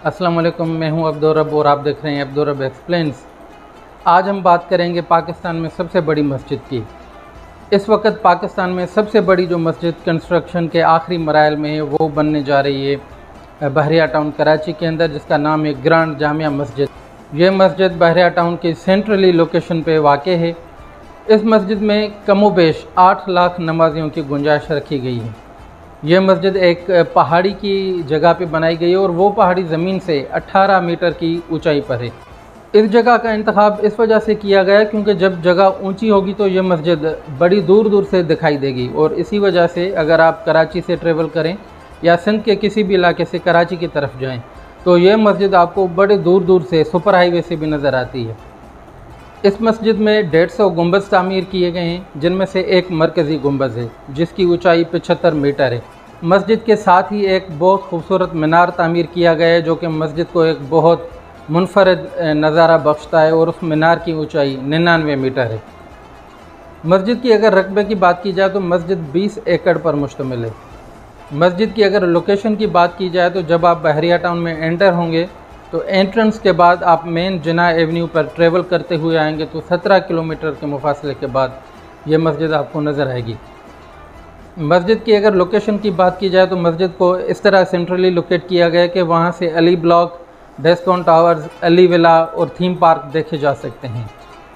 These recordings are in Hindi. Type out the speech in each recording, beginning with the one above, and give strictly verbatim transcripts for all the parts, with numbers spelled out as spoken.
अस्सलाम वालेकुम, मैं हूं अब्दुर्रब और आप देख रहे हैं अब्दुर्रब एक्सप्लेन्स। आज हम बात करेंगे पाकिस्तान में सबसे बड़ी मस्जिद की। इस वक्त पाकिस्तान में सबसे बड़ी जो मस्जिद कंस्ट्रक्शन के आखिरी मराइल में है वो बनने जा रही है बहरिया टाउन कराची के अंदर, जिसका नाम है ग्रांड जामिया मस्जिद। ये मस्जिद बहरिया टाउन की सेंट्रली लोकेशन पे वाक़ है। इस मस्जिद में कमोबेश आठ लाख नमाजियों की गुंजाइश रखी गई है। यह मस्जिद एक पहाड़ी की जगह पे बनाई गई है और वो पहाड़ी ज़मीन से अठारह मीटर की ऊंचाई पर है। इस जगह का इंतखाब इस वजह से किया गया क्योंकि जब जगह ऊंची होगी तो ये मस्जिद बड़ी दूर दूर से दिखाई देगी, और इसी वजह से अगर आप कराची से ट्रेवल करें या सिंध के किसी भी इलाके से कराची की तरफ जाएँ तो ये मस्जिद आपको बड़े दूर दूर से सुपर हाईवे से भी नज़र आती है। इस मस्जिद में डेढ़ सौ गुंबज़ तामीर किए गए हैं, जिनमें से एक मरकज़ी गुंबज़ है जिसकी ऊंचाई पचहत्तर मीटर है। मस्जिद के साथ ही एक बहुत खूबसूरत मीनार तामीर किया गया है जो कि मस्जिद को एक बहुत मुनफरद नज़ारा बख्शता है, और उस मीनार की ऊंचाई निन्यानवे मीटर है। मस्जिद की अगर रकबे की बात की जाए तो मस्जिद बीस एकड़ पर मुश्तमिल है। मस्जिद की अगर लोकेशन की बात की जाए तो जब आप बहरिया टाउन में एंटर होंगे तो एंट्रेंस के बाद आप मेन जिना एवेन्यू पर ट्रेवल करते हुए आएंगे तो सत्रह किलोमीटर के मुफासले के बाद ये मस्जिद आपको नज़र आएगी। मस्जिद की अगर लोकेशन की बात की जाए तो मस्जिद को इस तरह सेंट्रली लोकेट किया गया है कि वहाँ से Ali block, Descon towers, Ali villa और थीम पार्क देखे जा सकते हैं।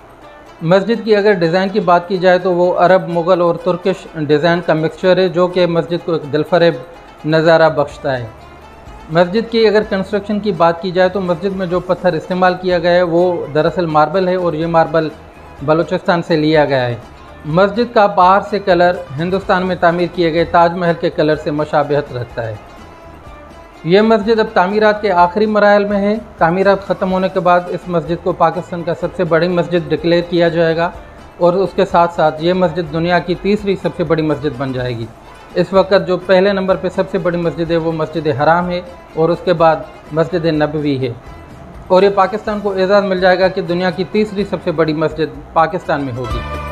मस्जिद की अगर डिज़ाइन की बात की जाए तो वो अरब, मुग़ल और तुर्किश डिज़ाइन का मिक्सचर है जो कि मस्जिद को एक दिलफरेब नज़ारा बख्शता है। मस्जिद की अगर कंस्ट्रक्शन की बात की जाए तो मस्जिद में जो पत्थर इस्तेमाल किया गया है वो दरअसल मार्बल है, और ये मार्बल बलूचिस्तान से लिया गया है। मस्जिद का बाहर से कलर हिंदुस्तान में तामीर किए गए ताजमहल के कलर से मुशाबहत रखता है। यह मस्जिद अब तामीरात के आखिरी मराहल में है। तामीरात ख़त्म होने के बाद इस मस्जिद को पाकिस्तान का सबसे बड़ी मस्जिद डिक्लेयर किया जाएगा, और उसके साथ साथ ये मस्जिद दुनिया की तीसरी सबसे बड़ी मस्जिद बन जाएगी। इस वक्त जो पहले नंबर पे सबसे बड़ी मस्जिद है वो मस्जिद हराम है, और उसके बाद मस्जिद नबवी है, और ये पाकिस्तान को एजाज़ मिल जाएगा कि दुनिया की तीसरी सबसे बड़ी मस्जिद पाकिस्तान में होगी।